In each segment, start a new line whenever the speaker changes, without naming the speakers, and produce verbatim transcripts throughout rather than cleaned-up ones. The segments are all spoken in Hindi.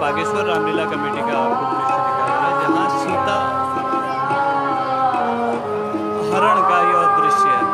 बागेश्वर रामलीला कमेटी का आपको दृश्य दिखा रहा है, जहाँ सीता हरण का यह दृश्य है।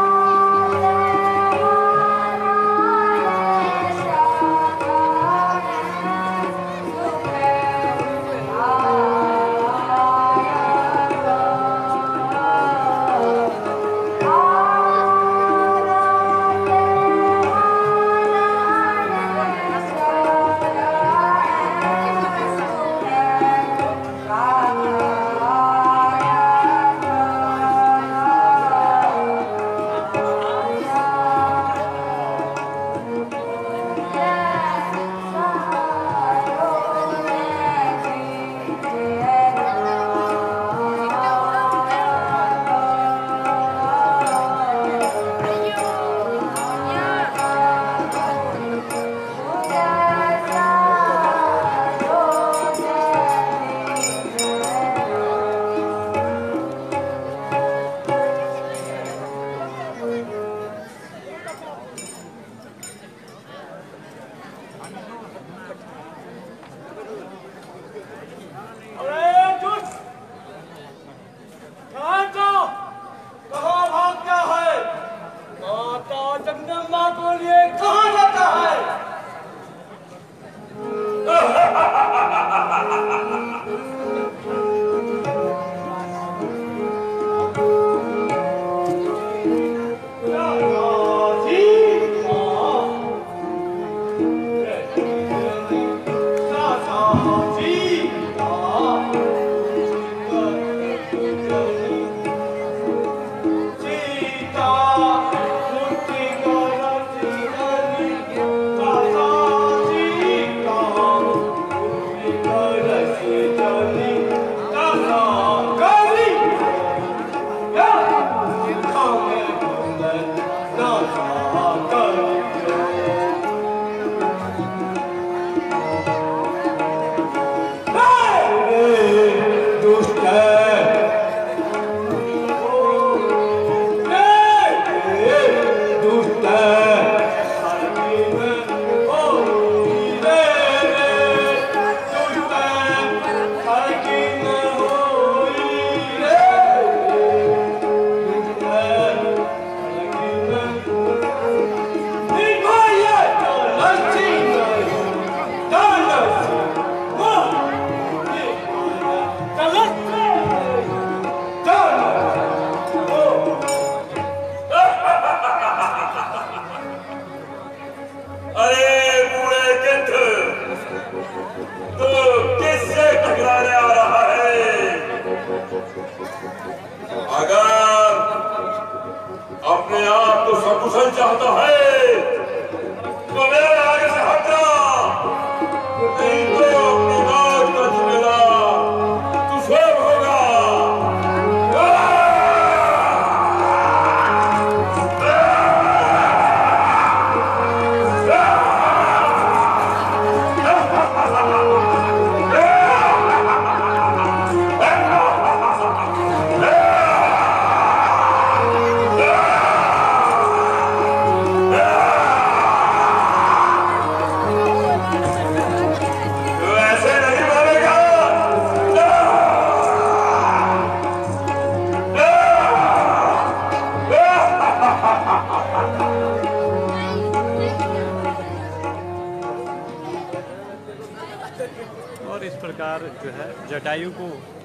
और इस प्रकार जो है जटायु को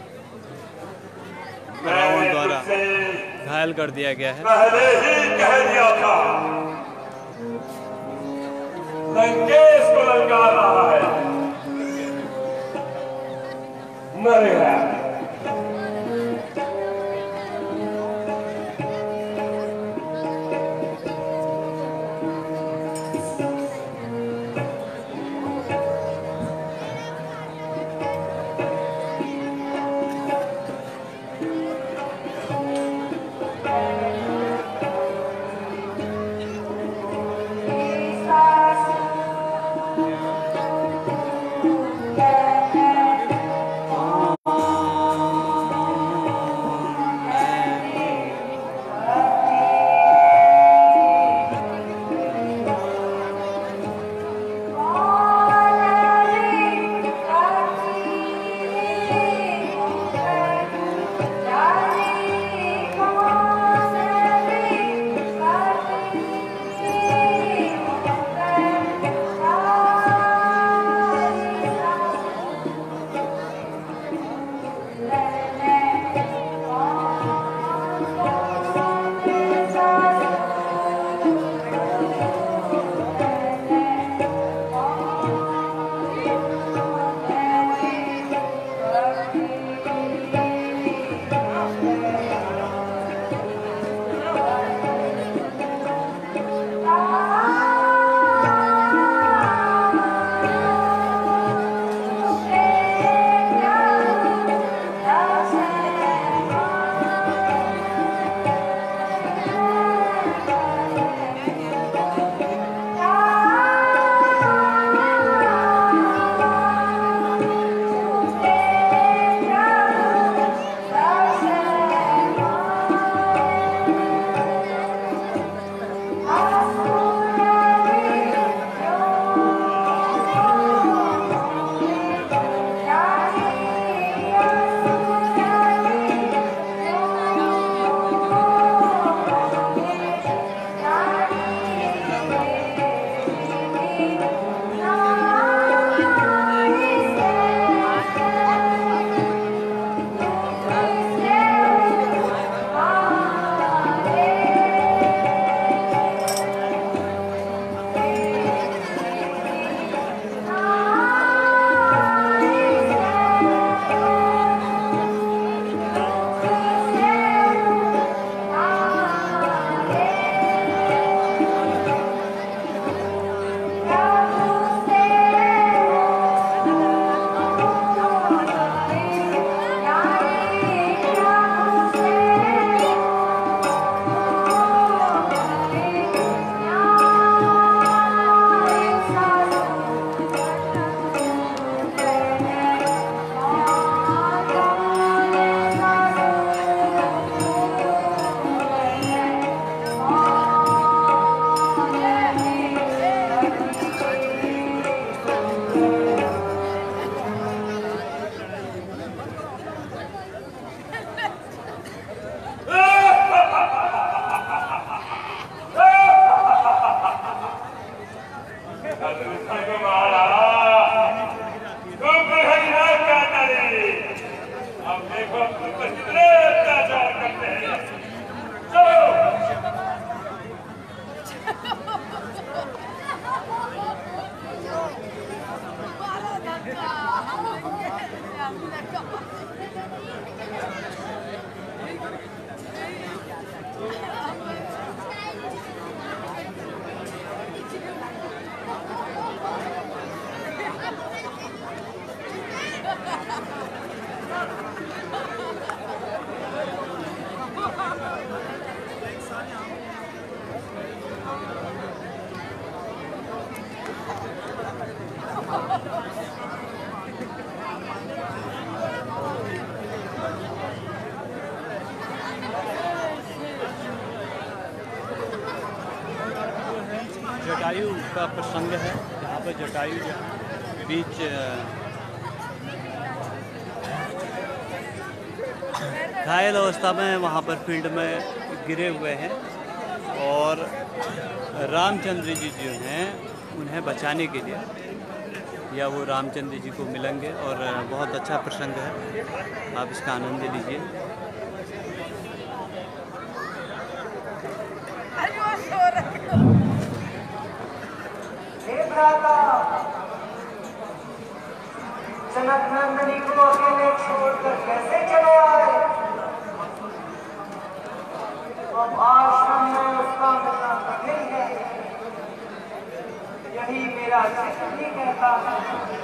रावण द्वारा घायल कर दिया गया है।
पहले ही कह दिया था, लंकेश को ललकार रहा है, मरेगा।
जटायु का प्रसंग है, जहाँ पर जटायु जो बीच घायल अवस्था में वहाँ पर फील्ड में गिरे हुए हैं और रामचंद्र जी जो हैं उन्हें बचाने के लिए या वो रामचंद्र जी को मिलेंगे और बहुत अच्छा प्रसंग है, आप इसका आनंद लीजिए।
जनक नंदनी को अकेले छोड़कर कैसे चले आए? अब आश्रम में उसका मिलना कठिन है, यही मेरा चित्त भी कहता है।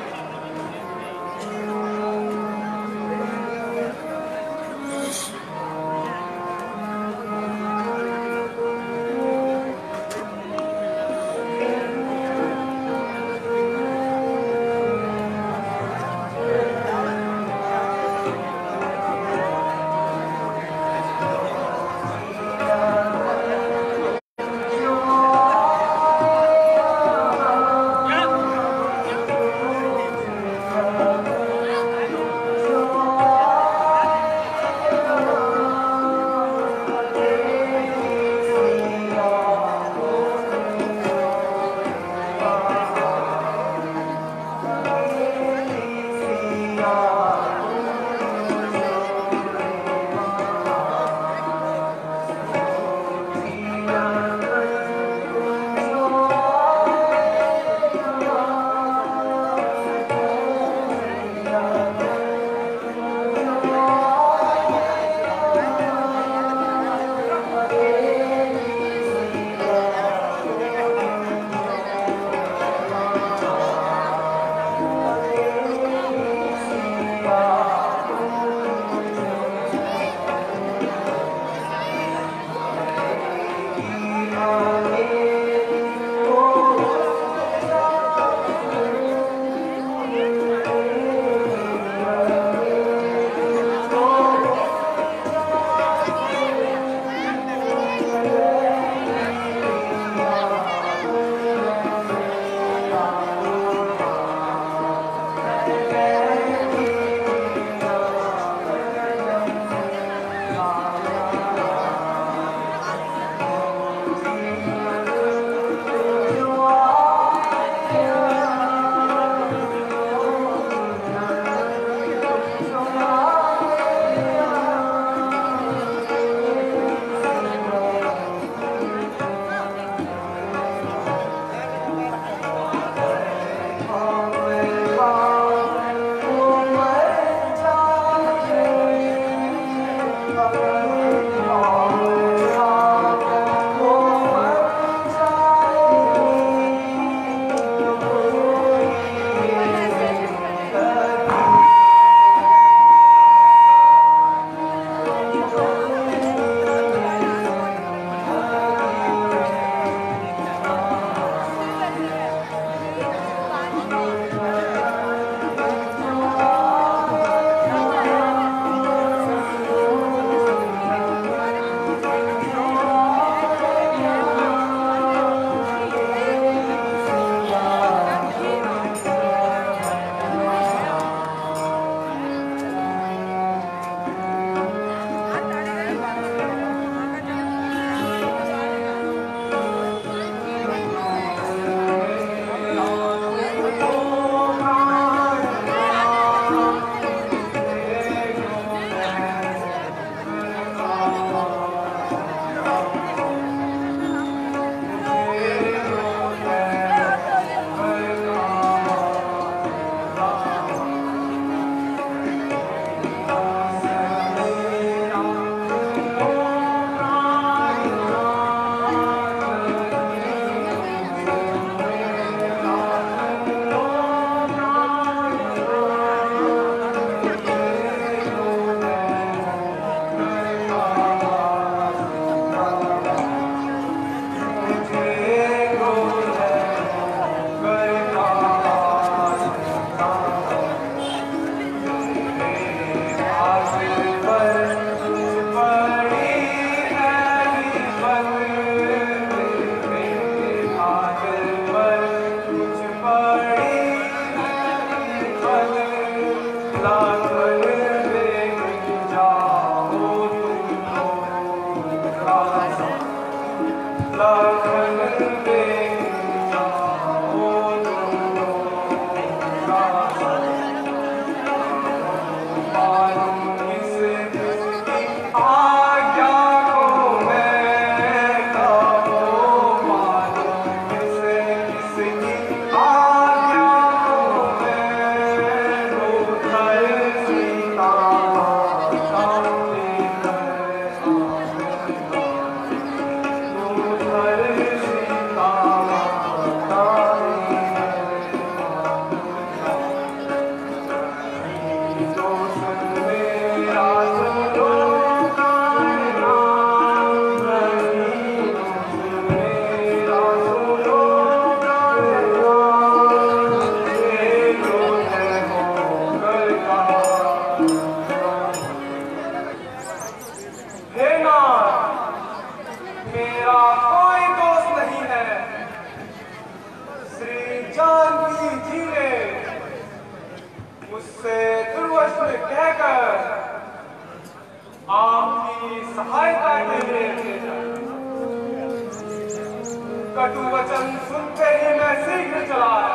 कटु वचन सुनते ही मैं शीघ्र चला आया।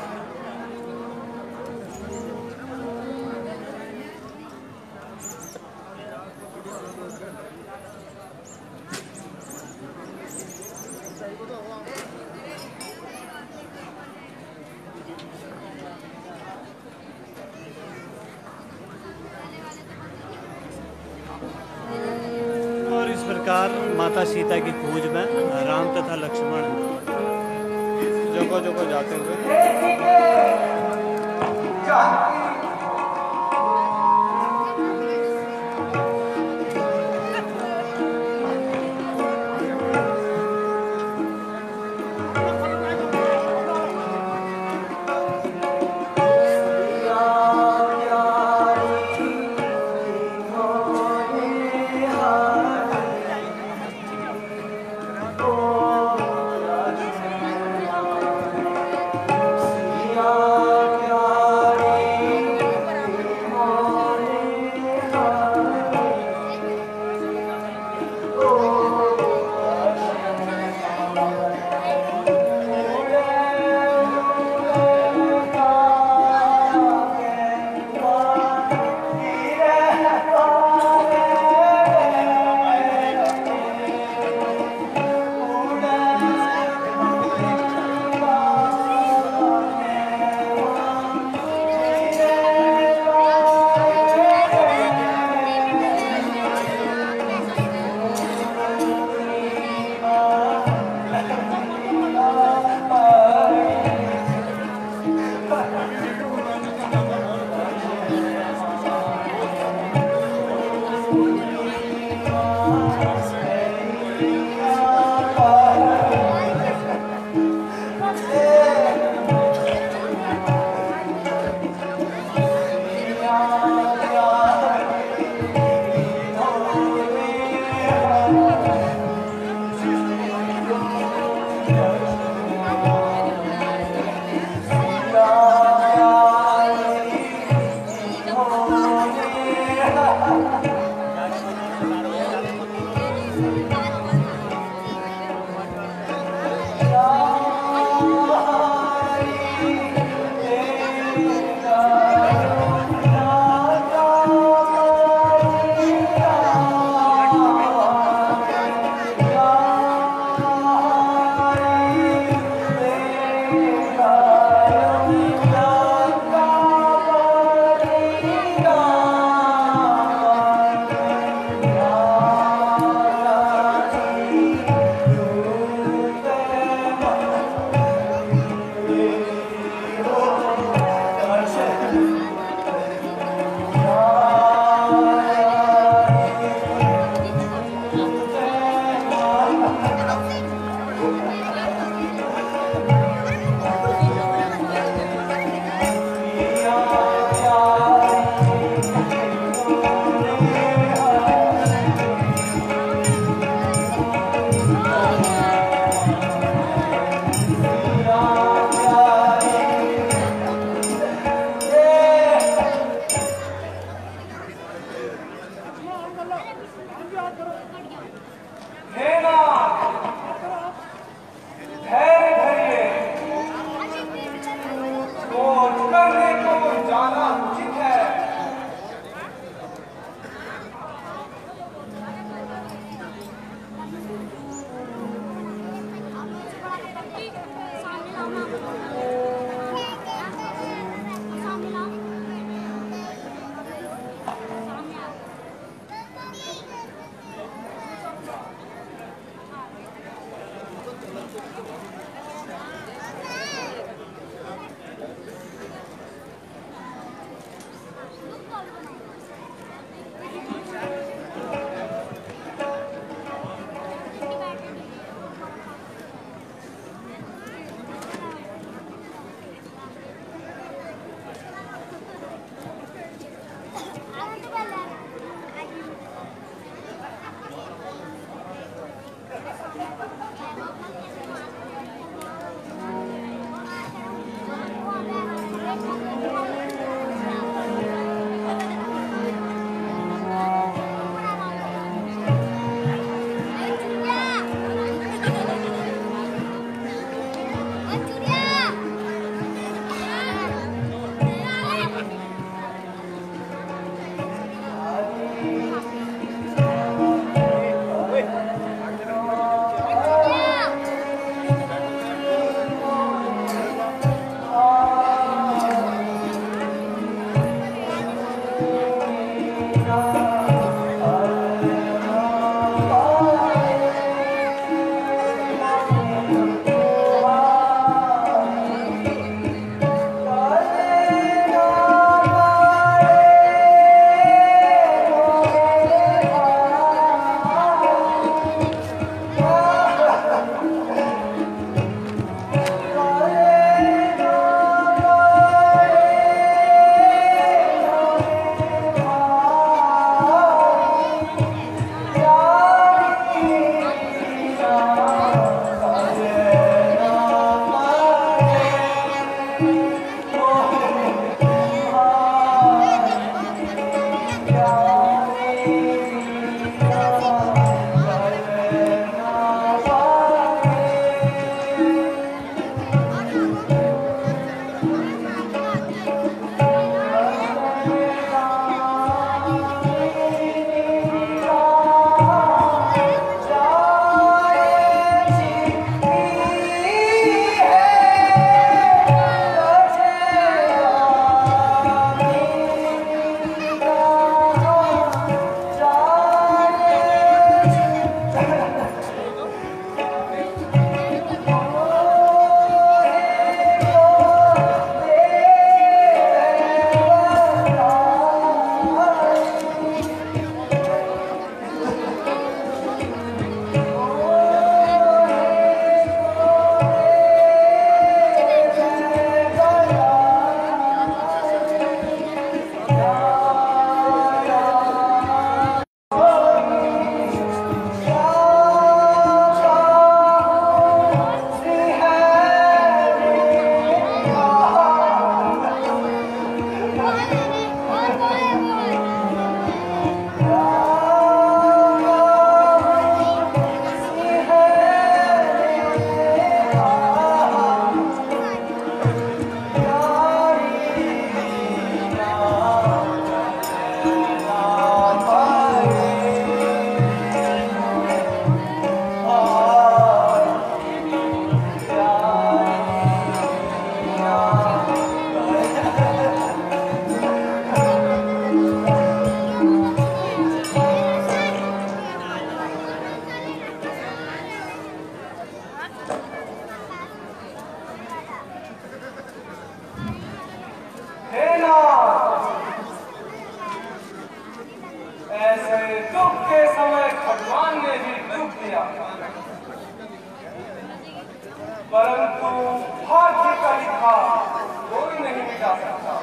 और इस प्रकार माता सीता की खोज में राम तथा लक्ष्मण जगह जगह जाते हुए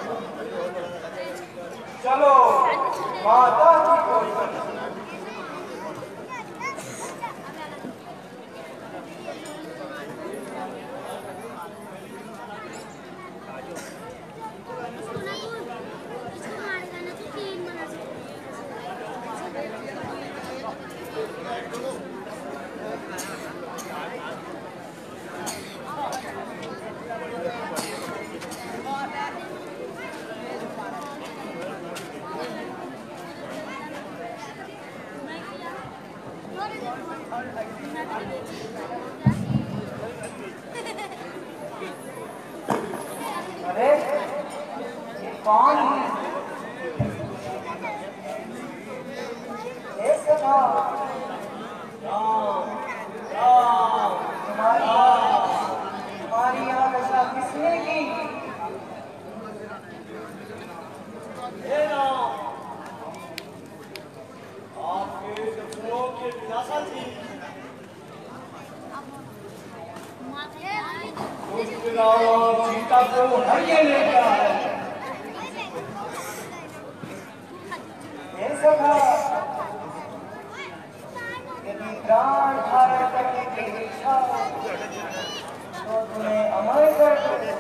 चलो माता की खोज करो।
अरे ये कौन है? ये सखा राम राम तुम्हारी तुम्हारी यहाँ दशा किसने की?
हे राम, आपके शत्रुओं की विनाशा थी। दुष्ट रावण सीता को हरिये ले गया है।
ये सखा यदि प्राण धारण करने की इच्छा हो तो तुम्हें अमर कर दो।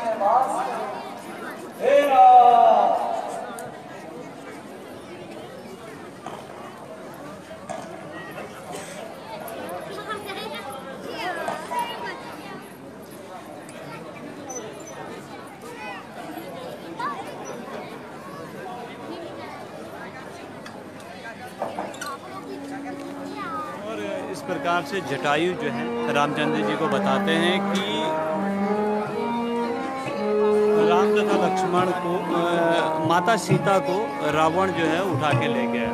में वास करो। हे राम,
और इस प्रकार से जटायु जो है रामचंद्र जी को बताते हैं कि राम तथा लक्ष्मण को अ, माता सीता को रावण जो है उठा के ले गया।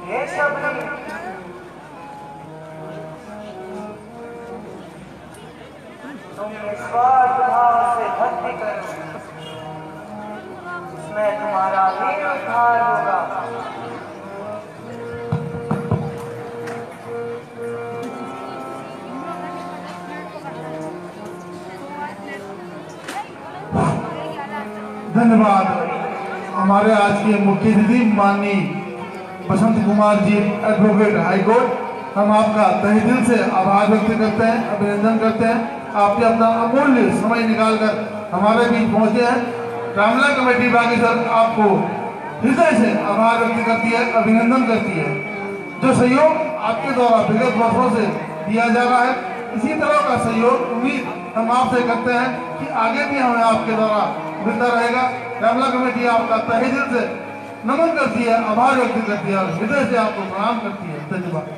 हे शबरी, तुम निस्वार्थ भाव से भक्ति करो, इसमें तुम्हारा ही उद्धार होगा।
धन्यवाद। हमारे आज के मुख्य अतिथि माननीय Basant Kumar ji, advocate high court, हम आपका तहे दिल से आभार व्यक्त करते हैं, अभिनंदन करते हैं। आपने अपना अमूल्य समय निकालकर हमारे बीच पहुंचे हैं। रामला कमेटी बागेश्वर आपको हृदय से आभार व्यक्त करती है, अभिनंदन करती है। जो सहयोग आपके द्वारा विगत वर्षों से दिया जा रहा है, इसी तरह का सहयोग उम्मीद हम आपसे करते हैं कि आगे भी हमें आपके द्वारा मिलता रहेगा। रामला कमेटी आपका तहे दिल से नमन करती है, आभार व्यक्त करती है और हृदय से आपको प्रणाम करती है। धन्यवाद।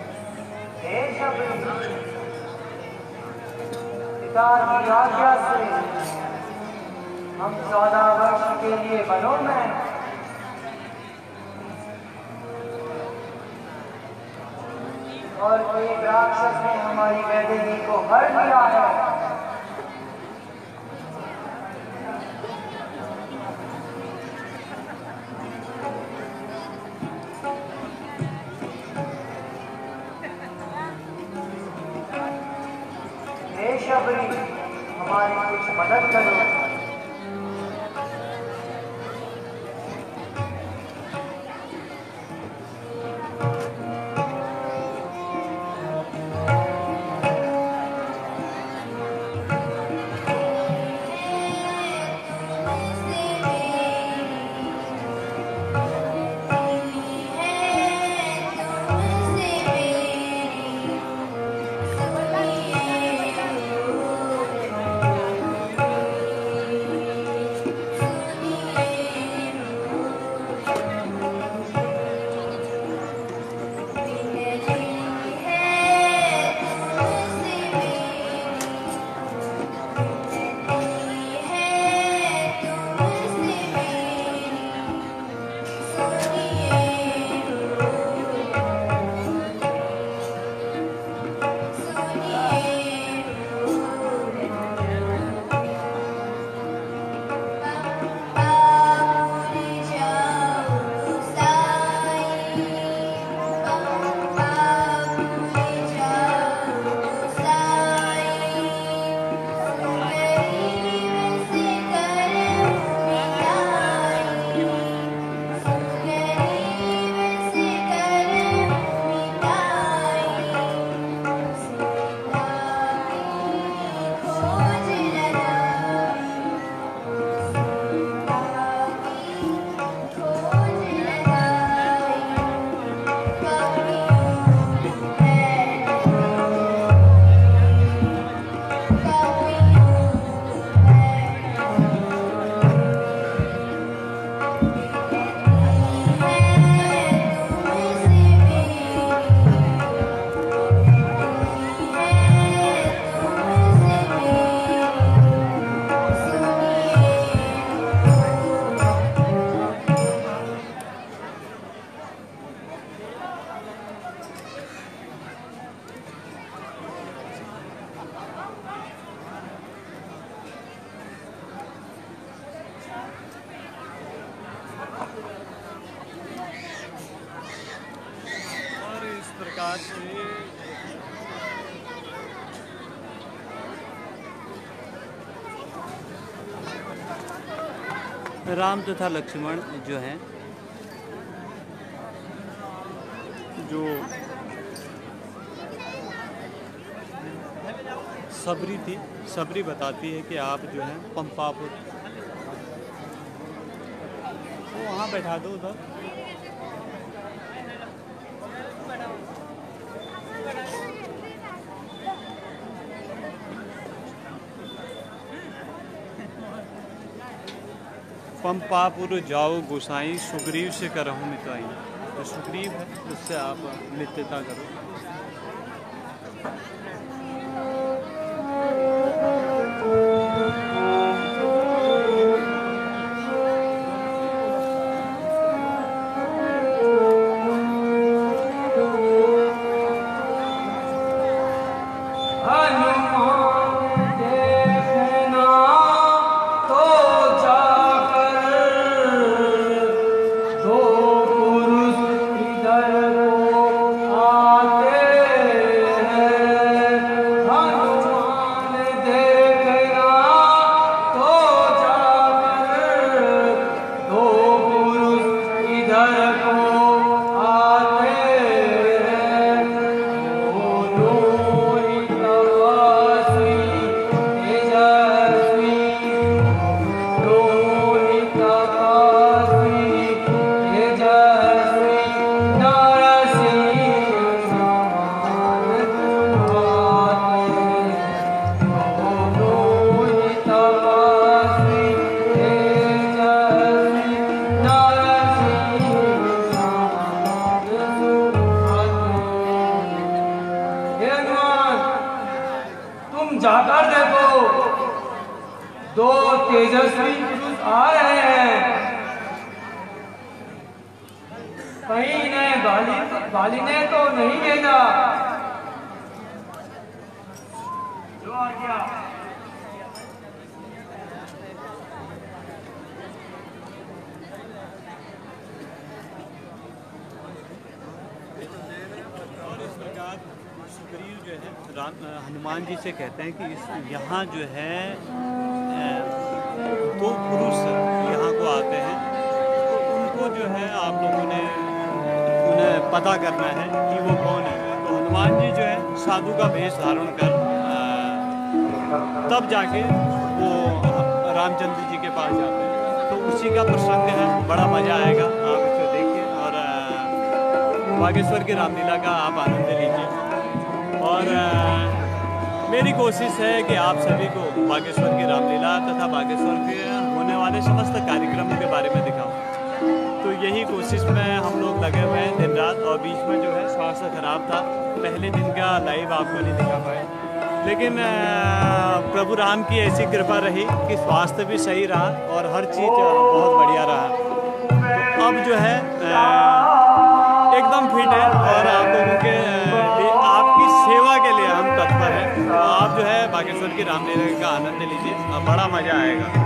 पिता की आज्ञा से हम चौदह वर्ष के लिए वनों में और एक राक्षस ने हमारी वैदेही को हर लिया है। हे शबरी, हमारी कुछ मदद करो।
राम तथा लक्ष्मण जो हैं, जो सबरी थी, सबरी बताती है कि आप जो है पंपापुर, वो वहाँ बैठा दो उधर। पंपापुर जाओ गोसाई, सुग्रीव से करहूँ मिताई। तो सुग्रीव है, उससे आप मित्रता करो।
जाकर देखो, दो तेजस्वी पुरुष आ रहे हैं। कहीं इन्हें बाली बाली ने तो नहीं भेजा। जो आ गया।
सुग्रीव जो है राम हनुमान जी से कहते हैं कि इस यहाँ जो है दो पुरुष यहाँ को आते हैं, तो उनको जो है आप लोगों ने उन्हें पता करना है कि वो कौन है। तो हनुमान जी जो है साधु का वेश धारण कर तब जाके वो रामचंद्र जी के पास जाते हैं। तो उसी का प्रसंग है, बड़ा मज़ा आएगा, आप इसको देखिए और बागेश्वर की रामलीला का आप आनंद लीजिए। और आ, मेरी कोशिश है कि आप सभी को बागेश्वर की रामलीला तथा बागेश्वर के होने वाले समस्त कार्यक्रमों के बारे में दिखाऊं। तो यही कोशिश में हम लोग लगे हुए हैं दिन रात। और बीच में जो है स्वास्थ्य खराब था, पहले दिन का लाइव आपको नहीं दिखा पाए, लेकिन आ, प्रभु राम की ऐसी कृपा रही कि स्वास्थ्य भी सही रहा और हर चीज़ बहुत बढ़िया रहा। तो अब जो है आ, एकदम फिट है और आप लोगों के लिए, आपकी सेवा के लिए हम तत्पर हैं। तो आप जो है बागेश्वर की रामलीला का आनंद लीजिए, बड़ा मज़ा आएगा।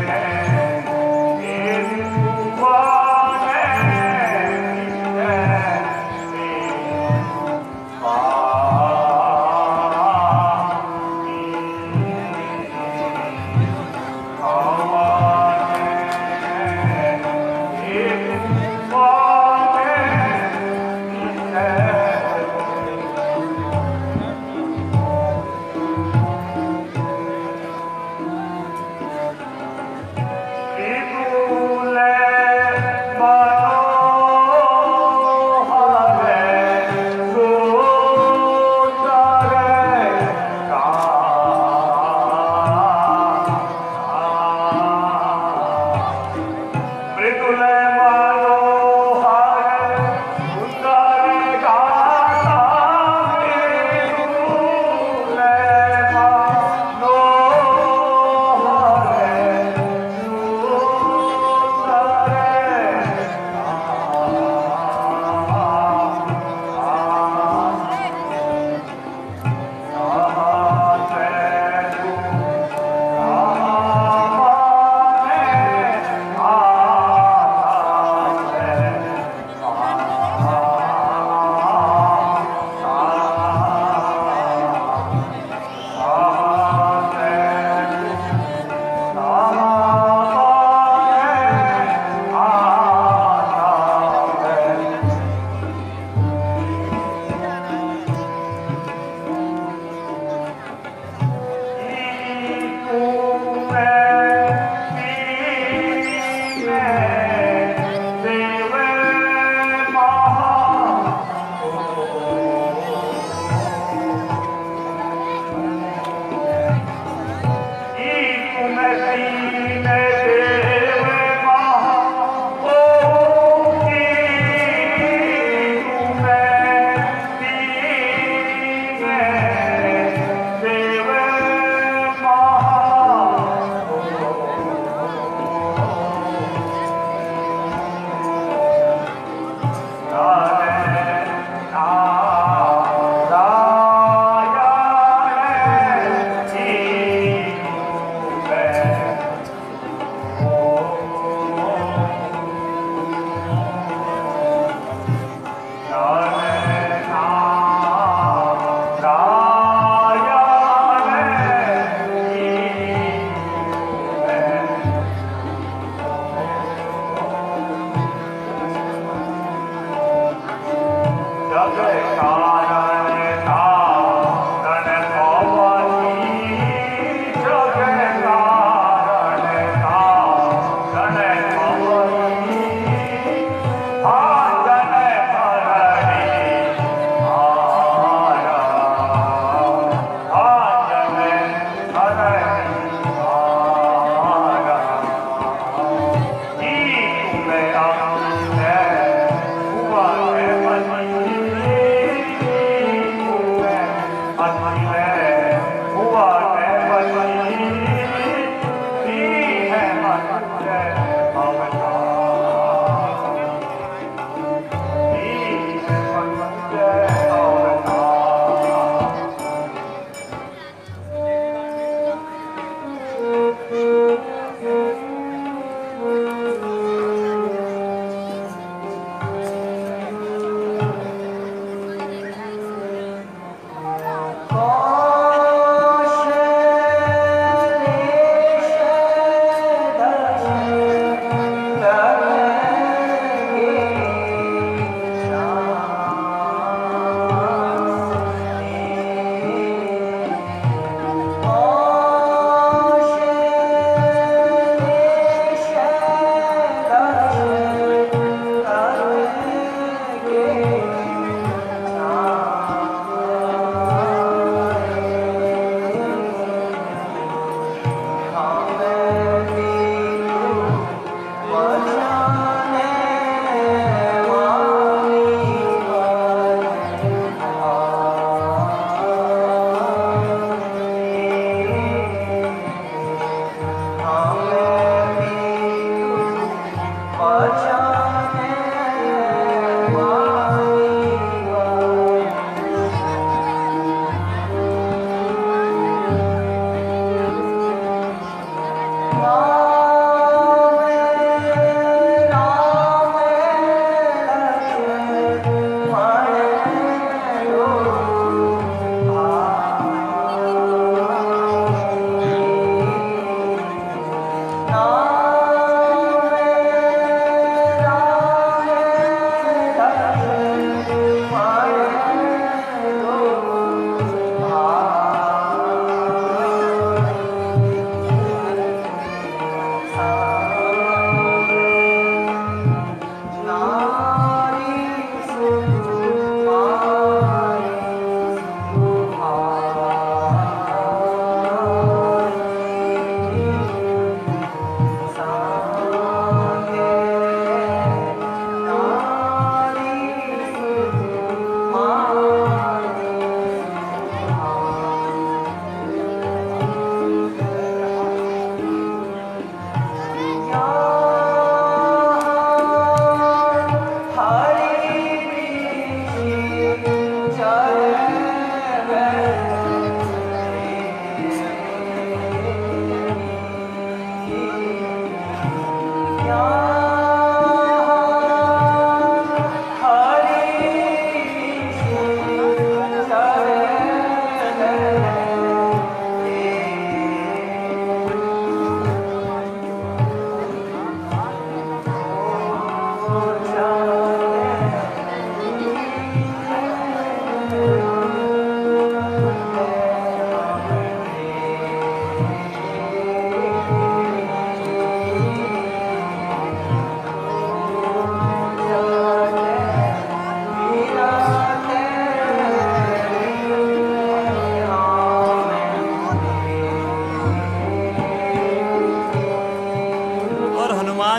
Yeah.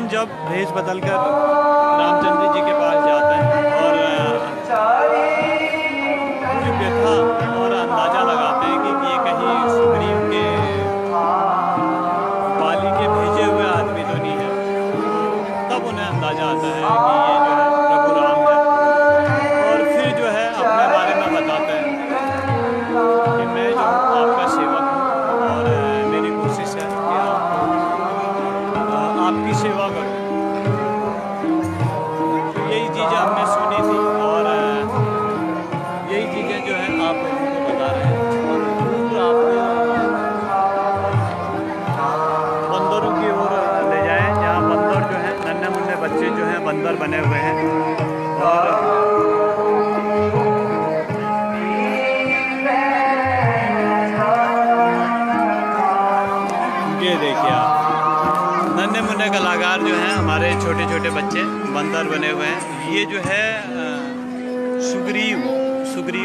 हनुमान जब भेष बदलकर रामचंद्र जी के पास जाते हैं और पूरी व्यथा और अंदाजा लगाते हैं कि ये कहीं सुग्रीव के बाली के भेजे हुए आदमी तो नहीं है, तब उन्हें अंदाजा आता है कि ये जो है प्रभु राम है। और फिर जो है अपने बारे में बताते हैं कि मैं जो आपका सेवक हूँ और मेरी कोशिश है कि आप आपकी सेवा करूँ। तो यही चीज़ें हमने सुनी थी और यही चीज़ें जो है आप लोगों को बता रहे हैं। और दूर आपको बंदरों की ओर ले जाएं, जहाँ बंदर जो है नन्हे मुन्ने बच्चे जो हैं बंदर बने हुए हैं। और ये देखिए आप नन्हे मुन्ने कलाकार जो हैं हमारे छोटे छोटे बच्चे बंदर बने हुए हैं। ये जो है सुग्रीव सुग्रीव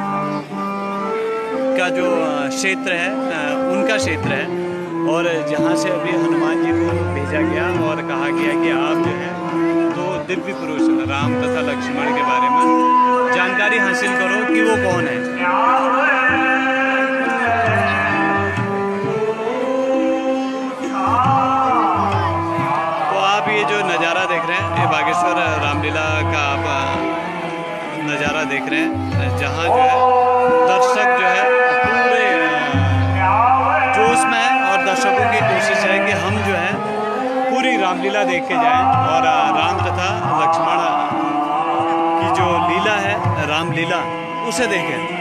का जो क्षेत्र है उनका क्षेत्र है और जहाँ से अभी हनुमान जी को भेजा गया और कहा गया कि आप जो है दो दिव्य पुरुष राम तथा लक्ष्मण के बारे में जानकारी हासिल करो कि वो कौन है। तो आप ये जो नज़ारा देख रहे हैं ये बागेश्वर रामलीला का आप नज़ारा देख रहे हैं, जहाँ जो है दर्शक जो है पूरे जोश में है और दर्शकों की कोशिश है कि हम जो है पूरी रामलीला देख के जाएं और राम तथा लक्ष्मण की जो लीला है रामलीला उसे देखें।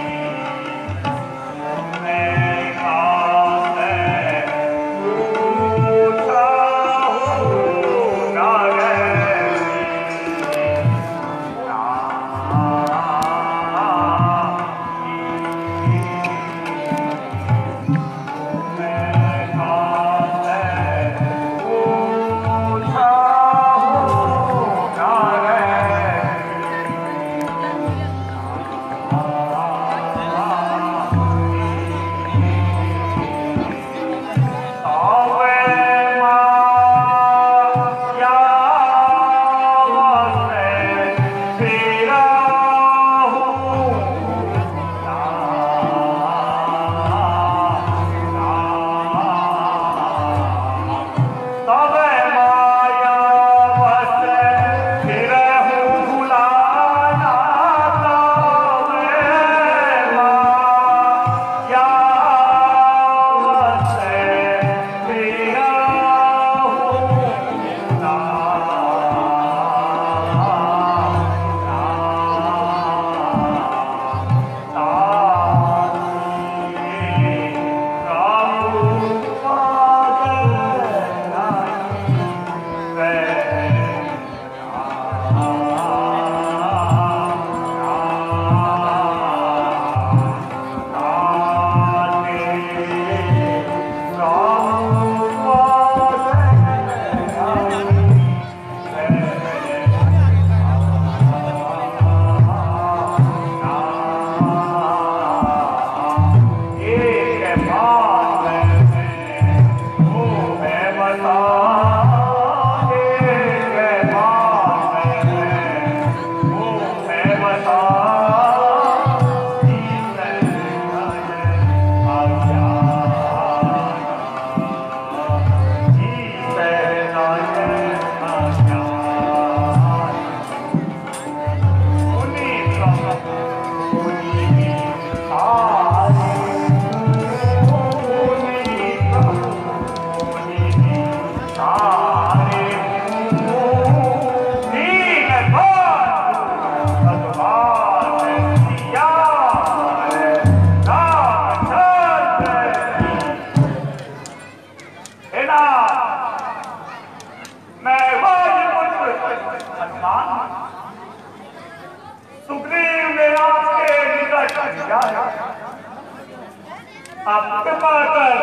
आप कृपा कर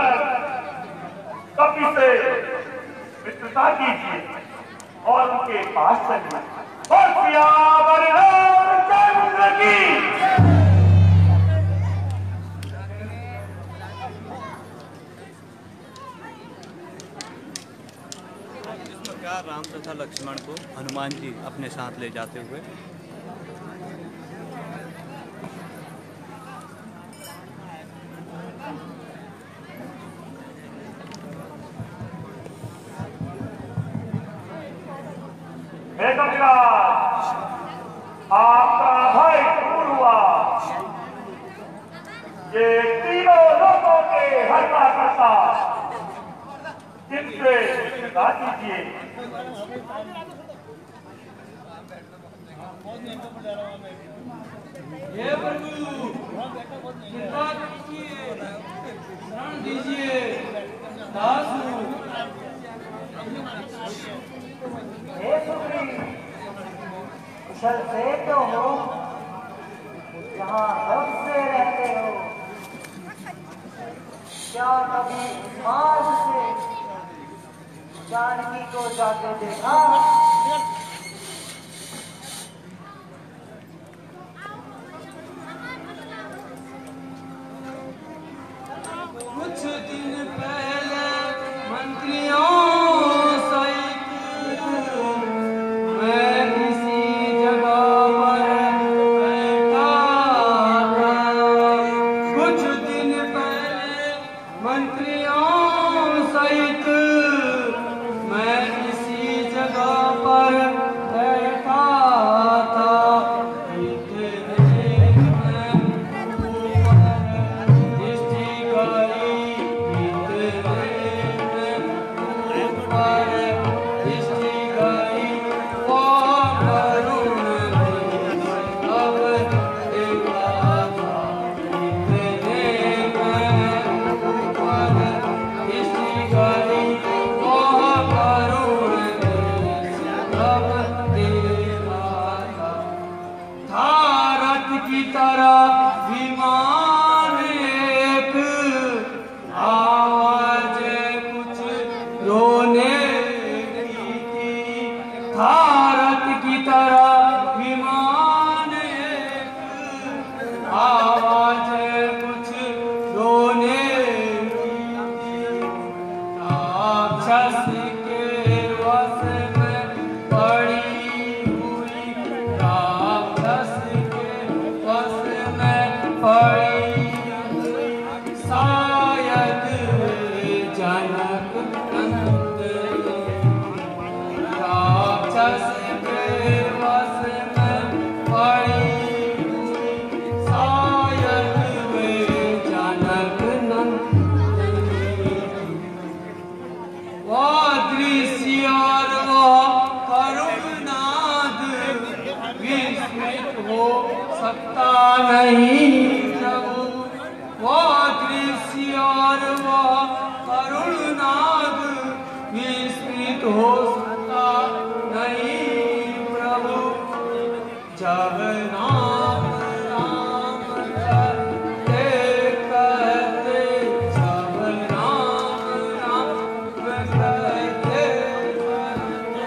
कपि से मित्रता कीजिए और उनके पास चलिए और सियावर रामचंद्र की
प्रकार राम तथा लक्ष्मण को हनुमान जी अपने साथ ले जाते हुए
आपका भाई दूर हुआ, ये तीनों लोगों के हत्या करता, जिनसे बता दीजिए।
हे प्रभु, कृपा कीजिए, शरण दीजिए, दास हूँ।
हे सुग्रीव, कुशल से तो हो, जहाँ कब से रहते हो? क्या कभी मार्ग से जानकी को जाते देखा?
कुछ दिन पहले मंत्रियों सहित मैं किसी जगह पर बैठा था। कुछ दिन पहले मंत्रियों सहित मैं किसी जगह पर बैठा था। इतने में ऊपर दृष्टि गई, इतने में ऊपर दृष्टि गई, वो करुण अब देखा था। इतने में ऊपर दृष्टि गई, वो करुण अब देखा था। था रथ की तरह विमान एक, आवाज कुछ रोने की थी। था रथ की तरह विमान एक, आवाज कुछ रोने की थी। राक्षस के वश में पड़ी हुई, राक्षस के वश में पड़ी हुई, शायद जनक नंदनी। राक्षस के वश में पड़ी हुई, शायद वे जनक नंदनी। वो दृश्य और वो करुणाद विस्मित हो सकता नहीं प्रभु। वो दृश्य और वो करुणाद विस्मित हो सकता नहीं प्रभु। जब नाम राम कहते कहते, जब नाम राम कहते कहते,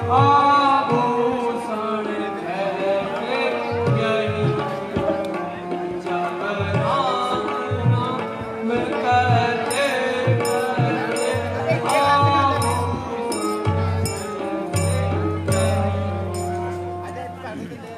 आभूषण कहते यही। जब नाम राम कहते कहते, आभूषण कहते यही।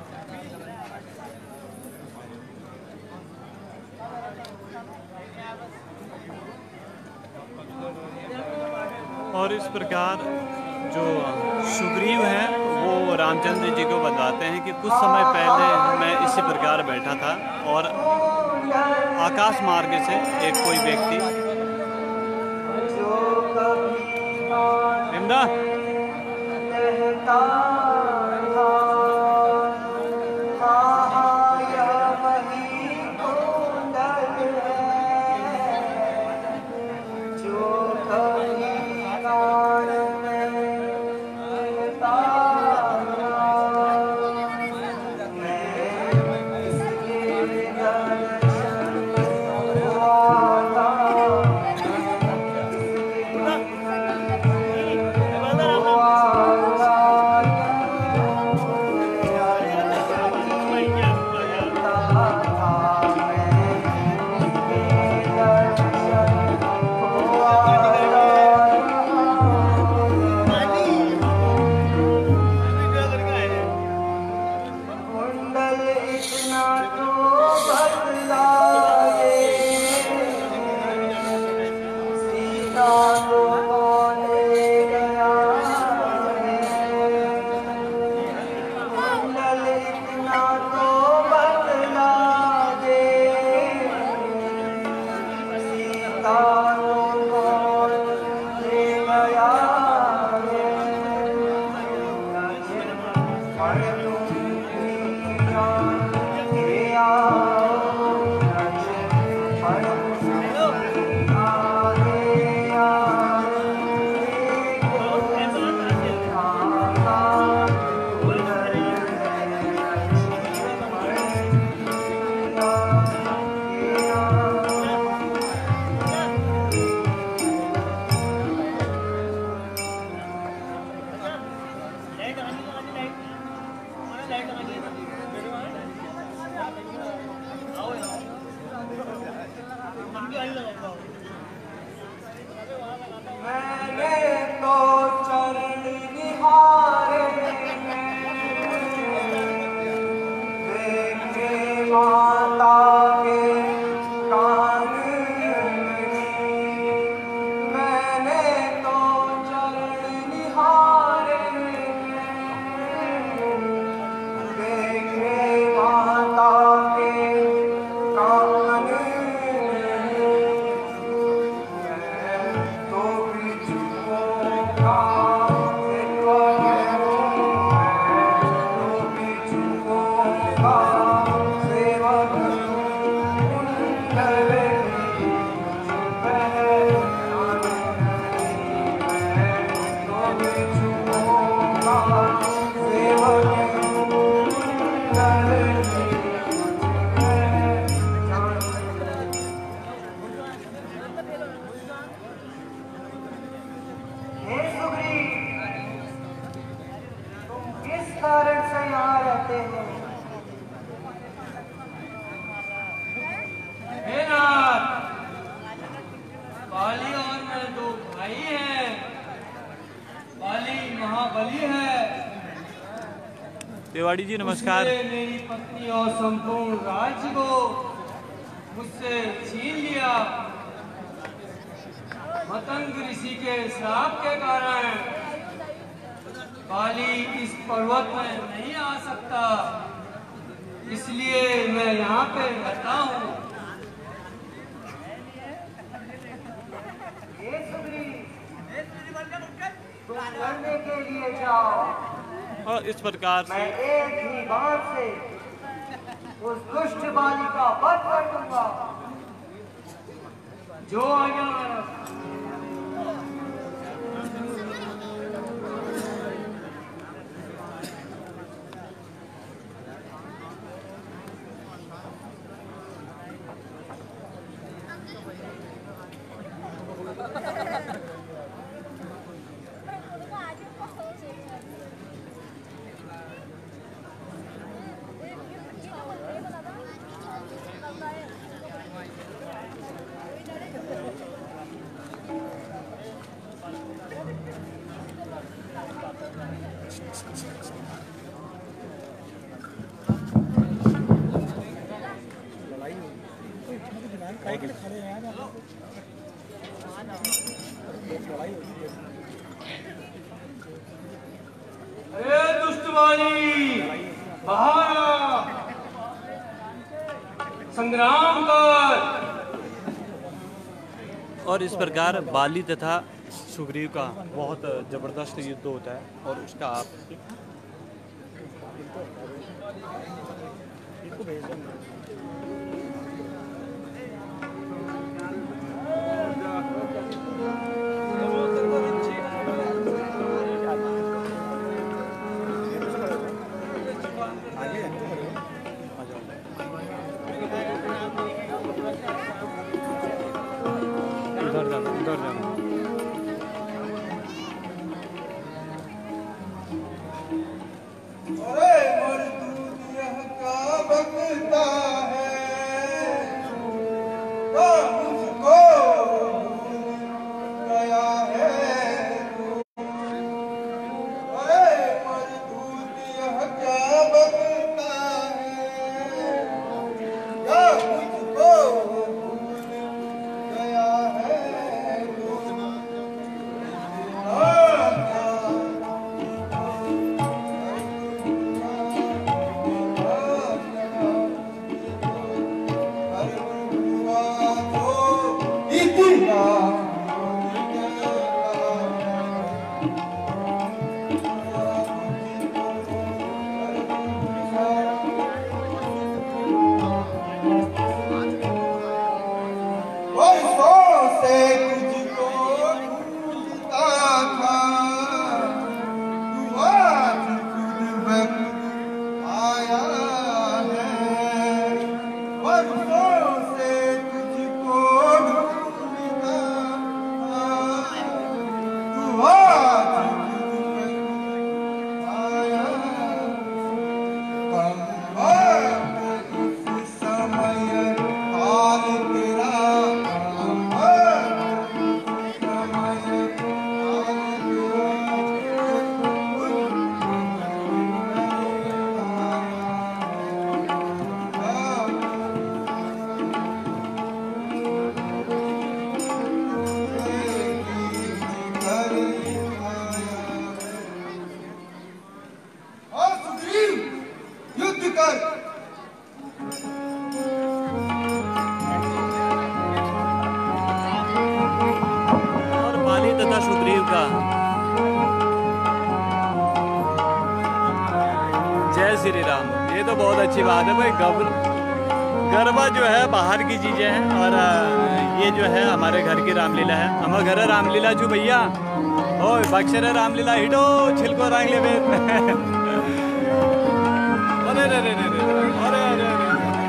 और इस प्रकार जो सुग्रीव हैं वो रामचंद्र जी को बताते हैं कि कुछ समय पहले मैं इसी प्रकार बैठा था और आकाश मार्ग से एक कोई व्यक्ति इमदा
Oh
तिवाड़ी जी नमस्कार।
मेरी पत्नी और संपूर्ण राज्य को मुझसे छीन लिया। मतंग ऋषि के श्राप के कारण बाली इस पर्वत में नहीं आ सकता, इसलिए मैं यहाँ पे रहता हूँ।
लड़ने के लिए जाओ
और इस प्रकार से
मैं एक ही बार से उस दुष्ट बाली का वध कर दूंगा।
जो आज्ञा महाराज। अरे दुष्ट बाली बाहर आ, संग्राम कर।
और इस प्रकार बाली तथा सुग्रीव का बहुत जबरदस्त युद्ध होता है और उसका आप उधर जाना उधर जाना।
अरे मजदूर यह का बकता है, तो मुझको भूल गया है तू। अरे मजदूर यह क्या बकता है, तो मुझको भूल गया है तू।
और बाली तथा सुग्रीव का श्री राम। ये तो बहुत अच्छी बात है भाई। गबर गरबा जो है बाहर की चीज़ें हैं और ये जो है हमारे घर की रामलीला है। हमारे घर रामलीला छू भैया ओ बक्सर रामलीला हिटो छिलको रंग ले अरे अरे अरे अरे अरे अरे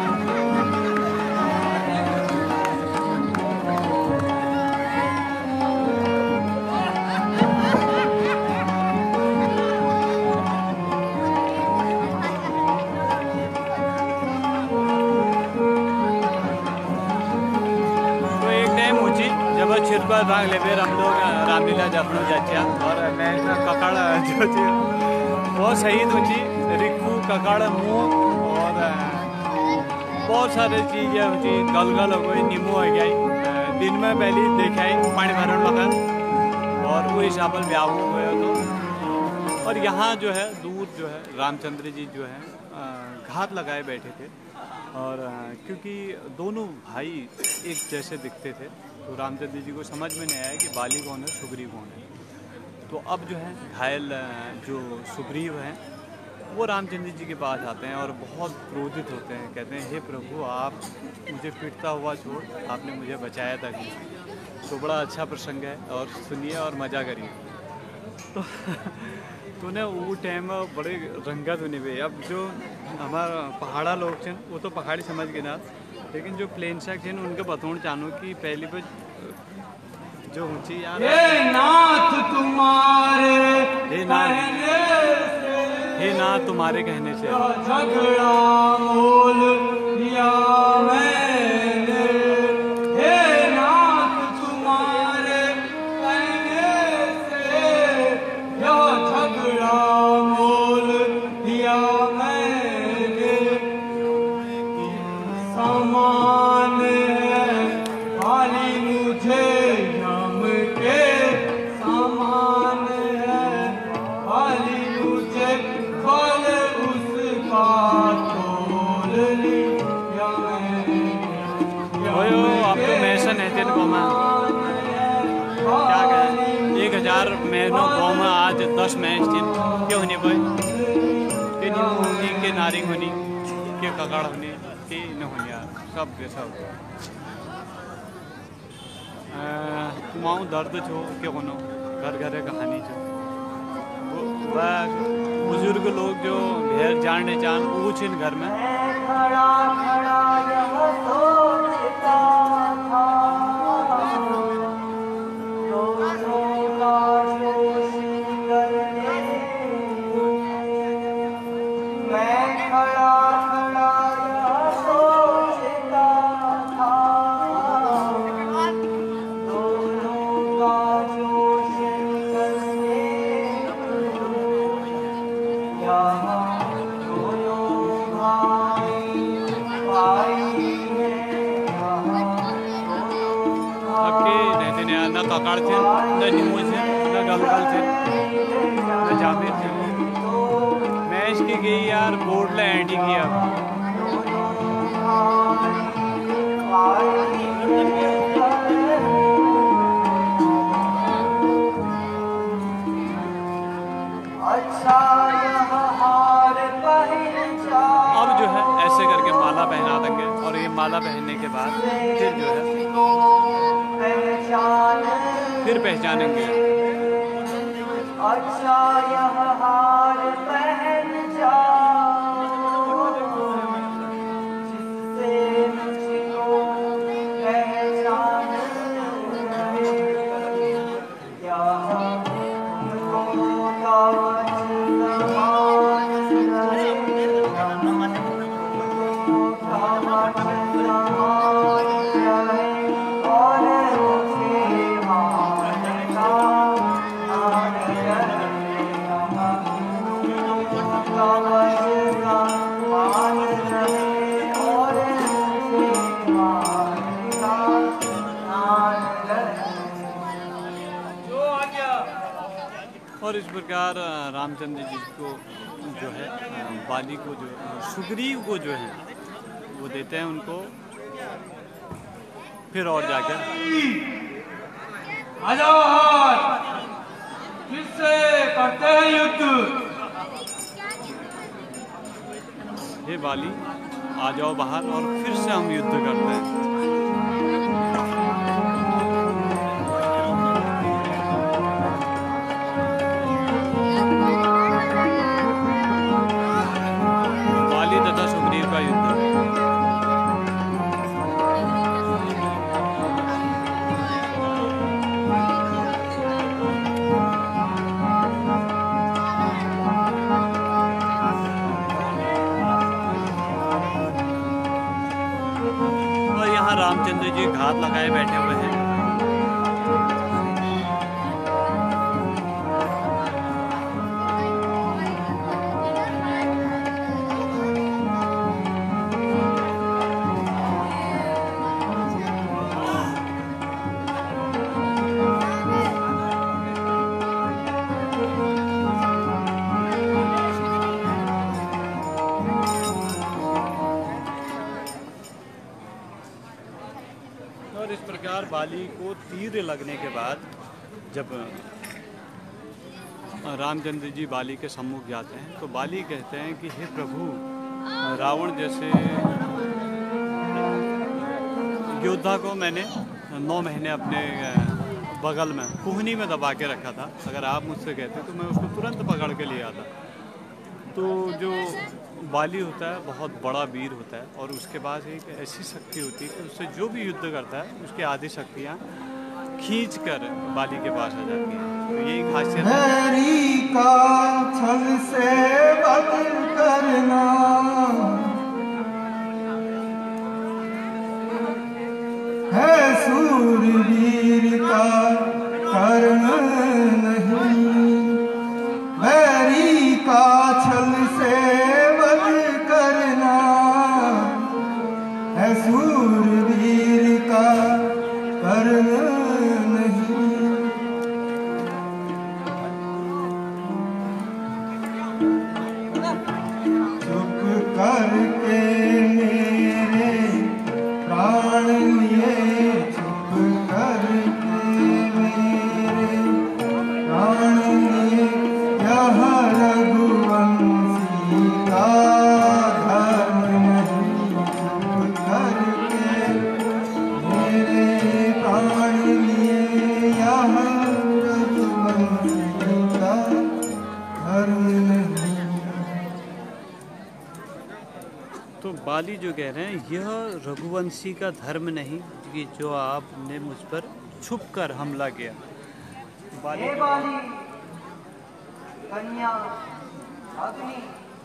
छिलको रंग ले फिर हम लोग रामलीला जफनो जाचा और मैं ककड़ जो थी बहुत सही थी रिक्कू ककड़ मुँह और बहुत सारे चीज़ें होती गलगल हो गई नींबू हो गई दिन में पहले देखा ही पानी भरण मकान और वो हिसाब से ब्याह हुए तो। और यहाँ जो है दूर जो है रामचंद्र जी जो है घात लगाए बैठे थे और क्योंकि दोनों भाई एक जैसे दिखते थे तो रामचंद्र जी को समझ में नहीं आया कि बाली कौन है सुग्रीव कौन है। तो अब जो है घायल जो सुग्रीव हैं वो रामचंद्र जी के पास आते हैं और बहुत क्रोधित होते हैं, कहते हैं हे प्रभु आप मुझे पिटता हुआ छोड़, आपने मुझे बचाया था कि। तो बड़ा अच्छा प्रसंग है और सुनिए और मज़ा करिए। तो तूने वो टाइम बड़े रंगत होने पे अब जो हमारा पहाड़ा लोग हैं वो तो पहाड़ी समझ के ना, लेकिन जो प्लेन शख्स हैं उनके बतौड़ चाहूँ कि पहली पे जो ऊँची यार
नाथ तुम्हारे
हे नाथ हे नाथ तुम्हारे कहने से
झगड़ा मोल लिया मैंने, हे नाथ तुम्हारे कहने से यह झगड़ा मोल लिया मैंने। समान है खाली मुझे यम के समान है खाली मुझे फल उसका तोल लिया मैंने।
ओयो अब तो मैसन है तेरे को मैं क्या कहें एक हजार महीनों गाँव में आज दस मैच थे क्यों होने पाए के नींबू होनी के नारिंग होनी के ककड़ होनी के न होनी यार सब के सब माऊँ दर्द छो के होनो घर घरे कहानी छो वह बुजुर्ग लोग जो घेर जानने चान ऊँच इन घर में
खड़ा खड़ा यह सोचता था दोनों का शोषण करने। मैं खड़ा खड़ा यह सोचता था दोनों का शोषण करने। यहाँ
न ककड़ थे न नींबू थे न गलगल थे न जामिर थे। मैं इसकी गई यार बोर्ड ले एंटी किया अब जो है ऐसे करके माला पहना देंगे और ये माला पहनने के बाद फिर जो है फिर पहचानेंगे।
अच्छा यह हार पहन जाओ जिससे मुझको पहचान यहाँ तुमको कावच समान रहे कावच समान रहे और
और इस प्रकार रामचंद्र जी को जो है बाली को जो सुग्रीव को जो है वो देते हैं उनको। फिर और जाकर
फिर से करते हैं युद्ध।
हे बाली आ जाओ बाहर और फिर से हम युद्ध करते हैं। बाली तथा सुग्रीव का युद्ध। रामचंद्र जी घात लगाए बैठे हुए हैं। और इस प्रकार बाली को तीर लगने के बाद जब रामचंद्र जी बाली के सम्मुख जाते हैं तो बाली कहते हैं कि हे प्रभु, रावण जैसे योद्धा को मैंने नौ महीने अपने बगल में कुहनी में दबा के रखा था। अगर आप मुझसे कहते तो मैं उसको तुरंत पकड़ के ले आता। तो जो बाली होता है बहुत बड़ा वीर होता है और उसके पास एक ऐसी शक्ति होती है कि उससे जो भी युद्ध करता है उसकी आधी शक्तियाँ खींच कर बाली के पास आ जाती हैं। तो यही खासियत
हैरी का छल से वध करना, है सूरवीर का कर्म नहीं। हैरी का छल से वध करना, है सूरवीर का कर्म नहीं। चुप करके मेरे प्राण लिए, चुप करके मेरे प्राण लिए, यह रघुवंशी का धर्म नहीं। चुप करके मेरे प्राण लिए, यह रघुवंशी का धर्म नहीं।
तो बाली जो कह रहे हैं यह रघुवंशी का धर्म नहीं कि जो आपने मुझ पर छुप कर हमला किया। बाली
हे बाली, कन्या अग्नि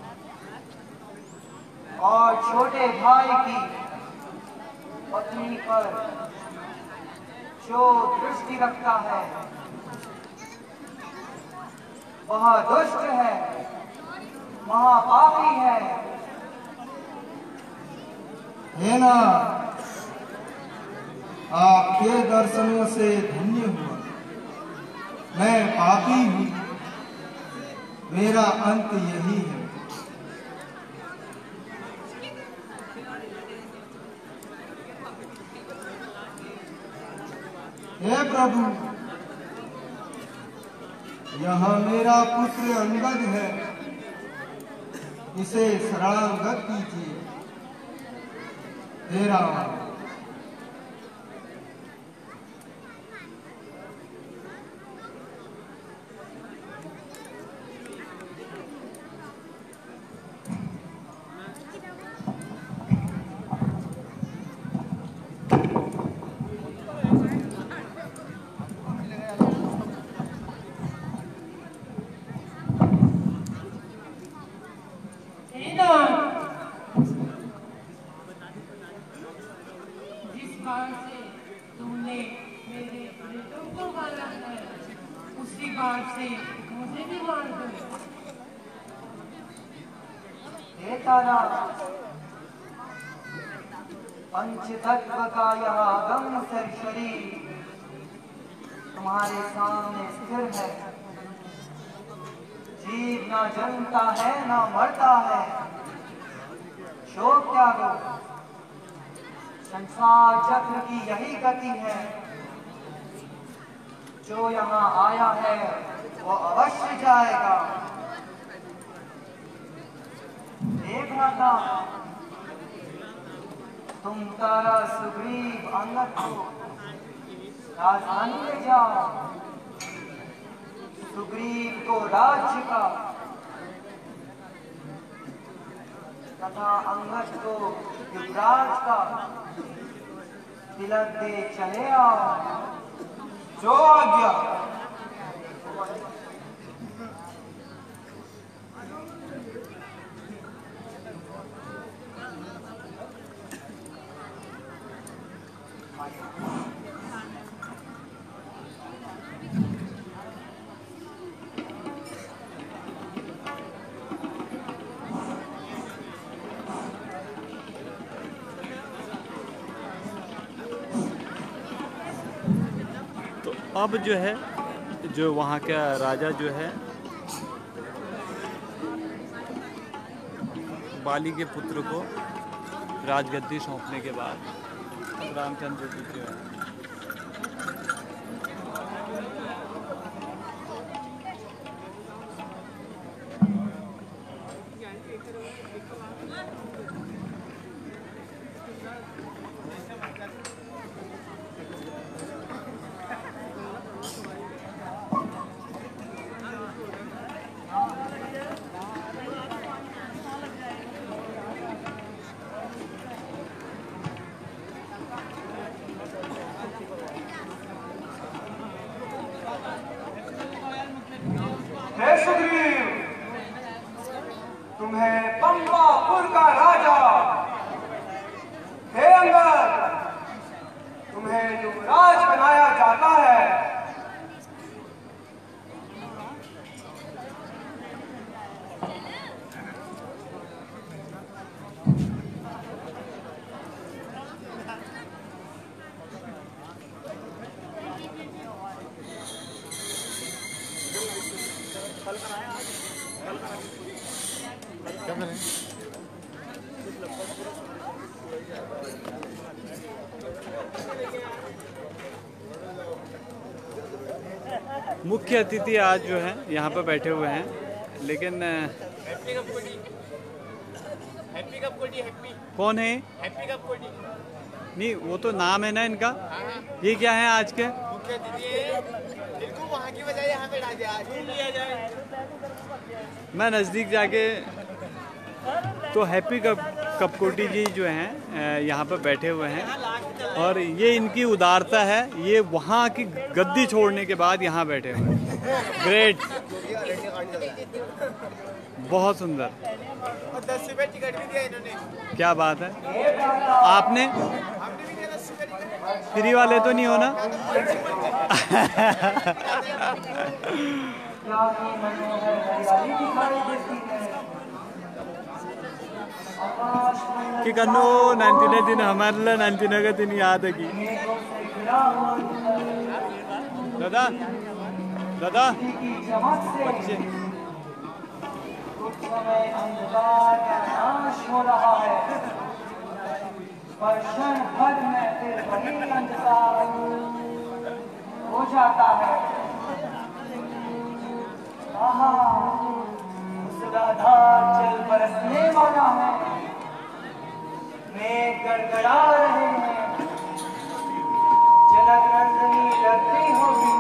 और छोटे भाई की पत्नी पर जो दृष्टि रखता है वह दुष्ट है, महापापी है।
है ना, आपके दर्शनों से धन्य हुआ। मैं पापी हूँ, मेरा अंत यही है। हे प्रभु, यह मेरा पुत्र अंगद है, इसे शरणागत कीजिए। हे राम,
जिस बाण से तुमने मेरे बेटों को मारा है, उसी बाण से मुझे भी मार दो।
हे तारा, पंचतत्व का यह अगम सर शरीर तुम्हारे सामने स्थिर है। जीव ना जन्मता है ना मरता है। शोक त्यागो, संसार चक्र की यही गति है। जो यहाँ आया है वो अवश्य जाएगा। देखना था। तुम तारा सुग्रीव अंगद को राजधानी ले जाओ, सुग्रीव को राज्य का तथा अंगद को युवराज का तिलक दे चले आओ।
जो आज्ञा।
अब जो है जो वहाँ का राजा जो है बाली के पुत्र को राजगद्दी सौंपने के बाद रामचंद्र जी जो है
हे सुग्रीव, तुम्हें पंपापुर का राजा, हे अंगद, तुम्हें युवराज बनाया जाता है।
मुख्य अतिथि आज जो है यहाँ पर बैठे हुए हैं, लेकिन कौन है?
हैप्पी कप कोटी।
नहीं, वो तो नाम है ना इनका। ये क्या है आज के?
मुख्य अतिथि है, इनको वहाँ की बजाय यहाँ पे डाल दिया, आज लिया जाए।
मैं नज़दीक जाके तो हैप्पी कप कपकोटी जी जो हैं यहाँ पर बैठे हुए हैं और ये इनकी उदारता है। ये वहाँ की गद्दी छोड़ने के बाद यहाँ बैठे हुए हैं। ग्रेट, बहुत सुंदर।
और दस रुपये टिकट भी दिया इन्होंने।
क्या बात है। आपने
हमने भी दिया दस रुपये टिकट।
फ्री वाले तो नहीं हो ना? कि कन्नो नाइन्टी दिन हमारे नाइन्टी का दिन याद है कि दादा दादा बच्चे
अंधकार का नाश हो रहा है, पर क्षण भर में फिर वही अंधकार हो जाता है। आहा, मूसलाधार जल बरसने वाला है, मेघ गड़गड़ा रहे हैं, जनक नंदिनी डरती होगी।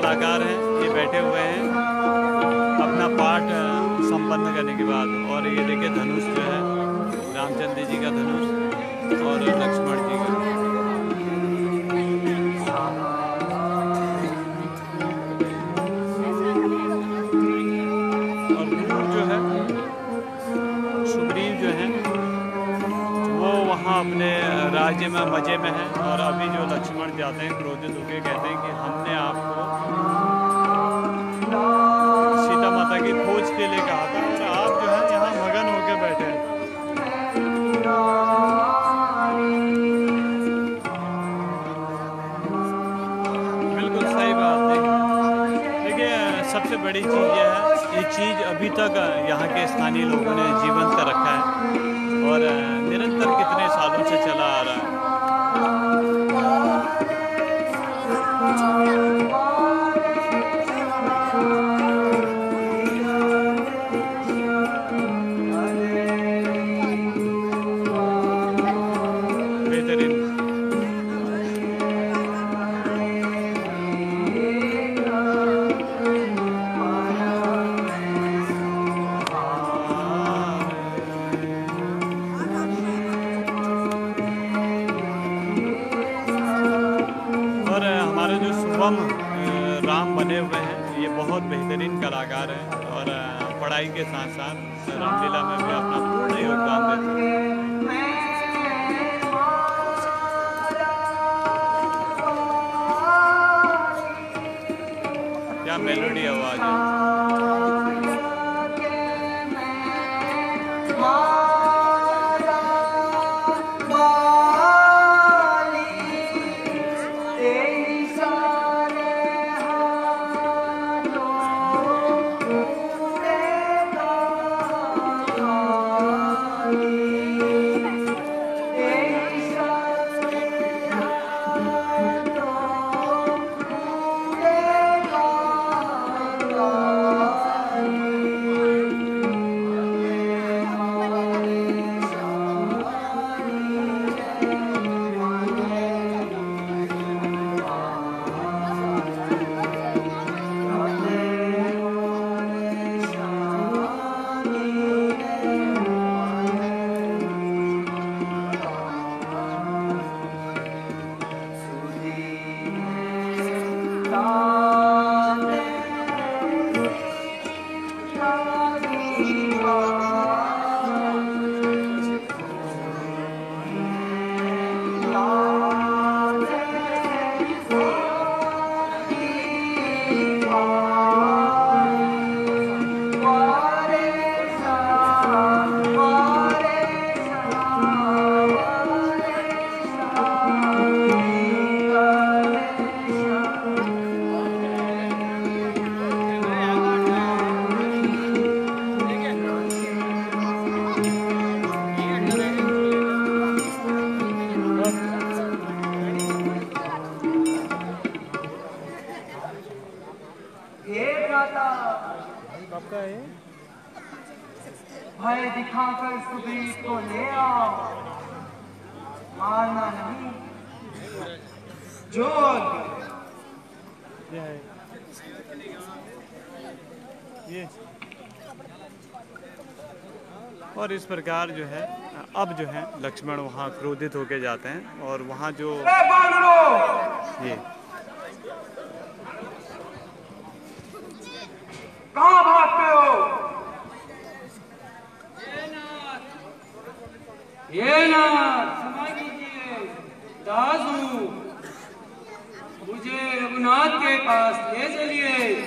कलाकार हैं, ये बैठे हुए हैं अपना पाठ संपन्न करने के बाद। और ये देखिए धनुष जो है, रामचंद्र जी का धनुष और लक्ष्मण जी का। और दूर जो है सुग्रीव जो है वो वहाँ अपने राज्य में मजे में है। और अभी जो लक्ष्मण जाते हैं क्रोधित होकर, कहते हैं कि हमने आपको सीता माता की खोज के लिए कहा था और आप जो है यहाँ मगन होकर बैठे हैं। बिल्कुल सही बात है। देखिए सबसे बड़ी चीज़ ये है, ये चीज़ अभी तक यहाँ के स्थानीय लोगों ने जीवंत कर रखा है और निरंतर कितने सालों से चला आ रहा है। राम बने हुए हैं, ये बहुत बेहतरीन कलाकार हैं और पढ़ाई के साथ साथ रामलीला में भी अपना पूर्ण योगदान देते हैं। क्या मेलोडी आवाज है।
भय दिखाकर सुग्रीव को ले आओ, मारना नहीं। जो
ये और इस प्रकार जो है अब जो है लक्ष्मण वहाँ क्रोधित होके जाते हैं और वहाँ जो ये
कहाँ भागते हो?
ये नाथ क्षमा कीजिए, दास हूँ, मुझे रघुनाथ के पास ले चलिए।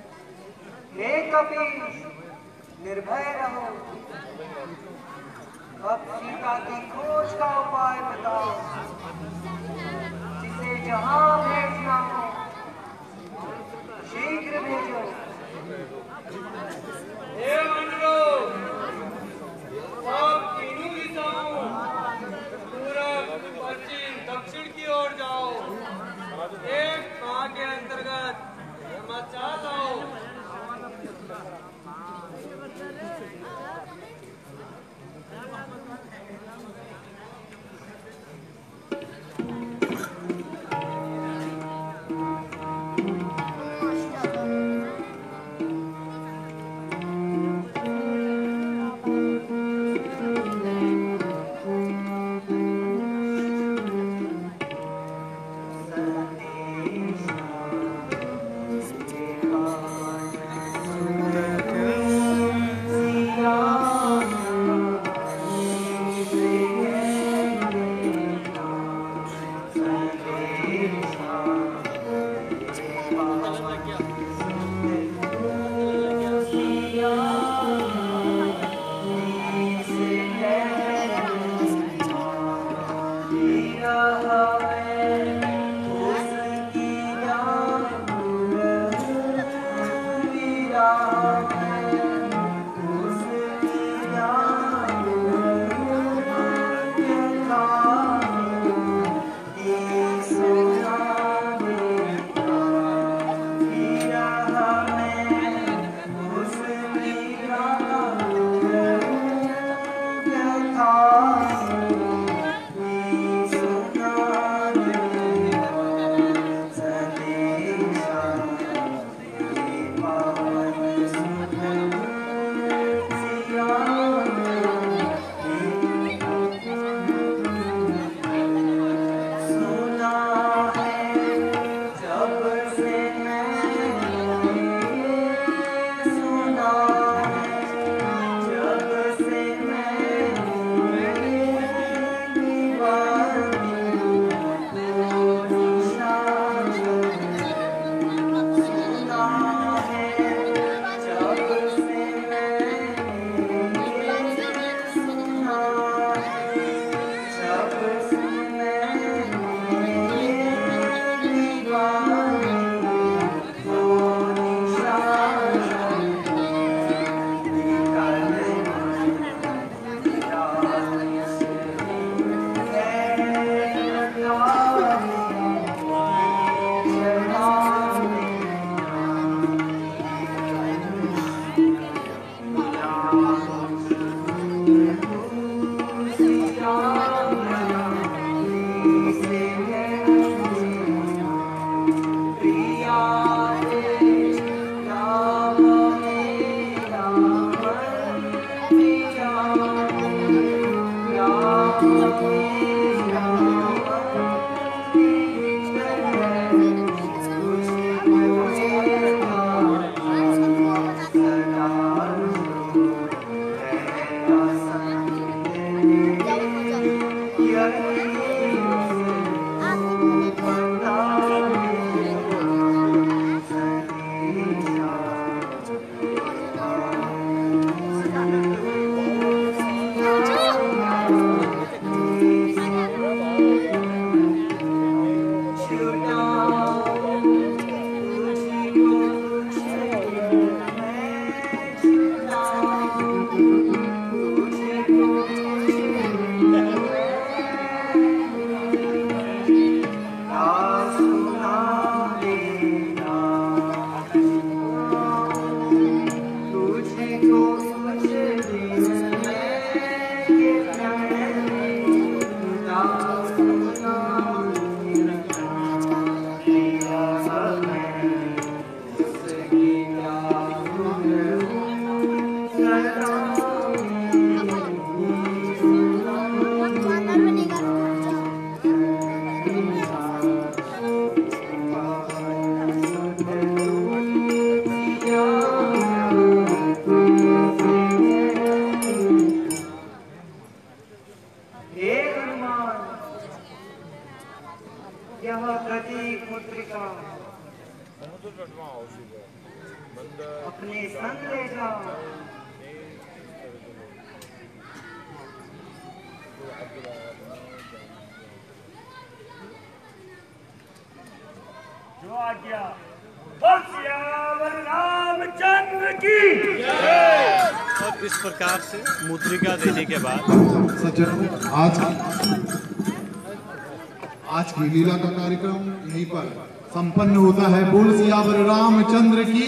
निर्भय रहो,
अब सीता की खोज का उपाय बताओ, जिसे जहां भेजना हो शीघ्र भेजो।
हे मंडलो, आप तीनों दिशाओं पूरब, पश्चिम, दक्षिण की ओर जाओ। एक माह के अंतर्गत समाचार लाओ।
अपने संग ले जाओ।
जो आज्ञा बोल सियावर रामचंद्र की।
और इस प्रकार से मुद्रिका देने के बाद
सज्जन आज आज की लीला का कार्यक्रम यहीं पर संपन्न होता है। बोल सियावर रामचंद्र की।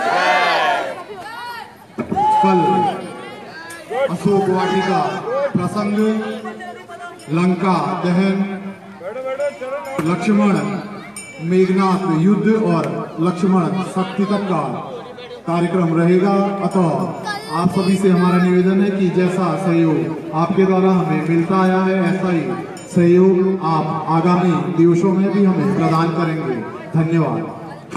कल अशोक वाटिका प्रसंग, लंका दहन, लक्ष्मण मेघनाथ युद्ध और लक्ष्मण शक्ति तक का कार्यक्रम रहेगा। अतः आप सभी से हमारा निवेदन है कि जैसा सहयोग आपके द्वारा हमें मिलता आया है, ऐसा ही सहयोग आप आगामी दिवसों में भी हमें प्रदान करेंगे। धन्यवाद।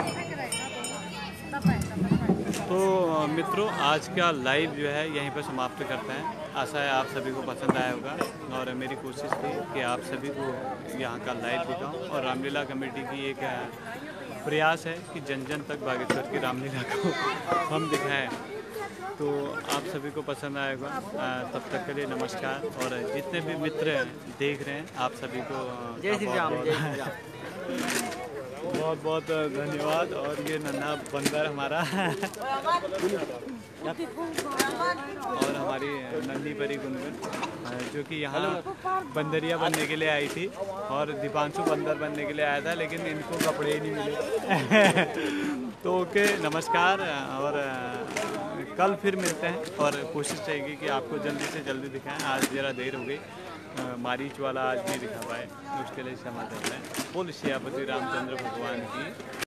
तो मित्रों, आज का लाइव जो है यहीं पर समाप्त करते हैं। आशा है आप सभी को पसंद आया होगा और मेरी कोशिश थी कि आप सभी को यहाँ का लाइव दिखाऊं। और रामलीला कमेटी की एक प्रयास है कि जन जन तक बागेश्वर की रामलीला को हम दिखाएं। तो आप सभी को पसंद आएगा। तब तक के लिए नमस्कार। और जितने भी मित्र देख रहे हैं आप सभी को
जय श्री राम, जय श्री राम।
बहुत बहुत धन्यवाद। और ये नन्हा बंदर हमारा और हमारी नन्ही परी गुनगुन जो कि यहाँ बंदरिया बनने के लिए आई थी और दीपांशु बंदर बनने के लिए आया था, लेकिन इनको कपड़े ही नहीं मिले। तो ओके, नमस्कार। और कल फिर मिलते हैं और कोशिश रहेगी कि आपको जल्दी से जल्दी दिखाएं। आज ज़रा देर हो गई, मारीच वाला आज नहीं दिखा पाए, उसके लिए क्षमा करते हैं। बोल सियापति रामचंद्र भगवान की।